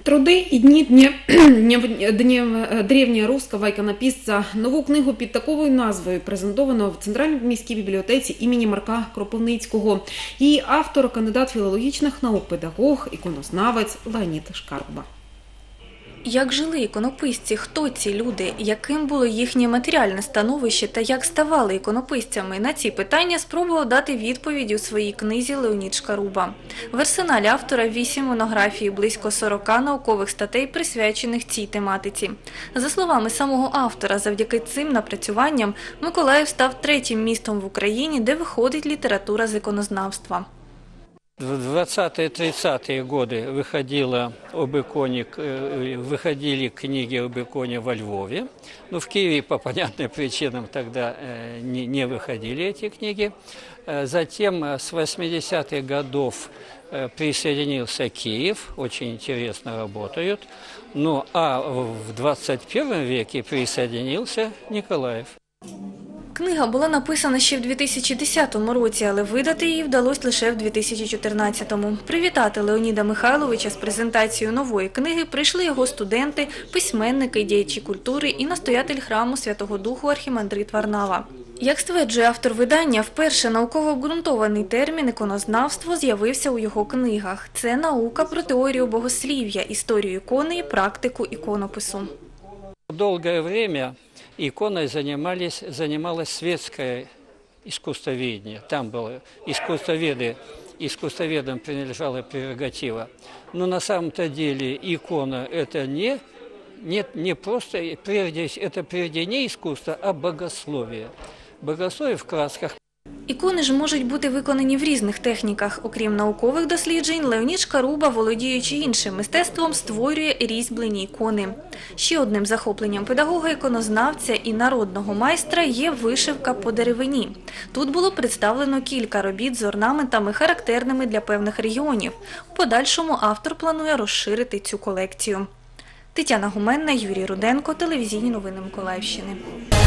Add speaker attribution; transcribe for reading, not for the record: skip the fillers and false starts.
Speaker 1: труды и дни древньоруського іконописця. Нову книгу під таковою назвою презентовано в Центральній міській бібліотеці імені Марка Кропивницького. Її автор – кандидат філологічних наук, педагог, іконознавець Леонід Шкарба.
Speaker 2: Як жили іконописці, хто ці люди, яким було їхнє матеріальне становище та як ставали іконописцями? На ці питання спробував дати відповідь у своїй книзі Леонід Шкарба. В арсеналі автора 8 монографій, близько 40 наукових статей, присвячених цій тематиці. За словами самого автора, завдяки цим напрацюванням Миколаїв став третім містом в Україні, де виходить література з іконознавства.
Speaker 3: В 20-30-е годы выходили книги об иконе во Львове. Но в Киеве по понятным причинам тогда не выходили эти книги. Затем с 80-х годов присоединился Киев, очень интересно работают. Ну а в 21 веке присоединился Николаев.
Speaker 2: Книга була написана ще в 2010 році, але видати її вдалося лише в 2014-му. Привітати Леоніда Михайловича з презентацією нової книги прийшли його студенти, письменники, діячі культури і настоятель храму Святого Духу архімандрит Варнава. Як стверджує автор видання, вперше науково обґрунтований термін «іконознавство» з'явився у його книгах. Це наука про теорію богослів'я, історію ікони і практику іконопису.
Speaker 3: Долгое время иконой занималось светское искусствоведение. Там было искусствоведам принадлежала прерогатива. Но на самом-то деле икона – это не просто, это прежде не искусство, а богословие. Богословие в красках.
Speaker 2: Ікони ж можуть бути виконані в різних техніках. Окрім наукових досліджень, Леонід Шкарба, володіючи іншим мистецтвом, створює різьблені ікони. Ще одним захопленням педагога-іконознавця і народного майстра є вишивка по деревині. Тут було представлено кілька робіт з орнаментами, характерними для певних регіонів. У подальшому автор планує розширити цю колекцію. Тетяна Гуменна, Юрій Руденко, телевізійні новини Миколаївщини.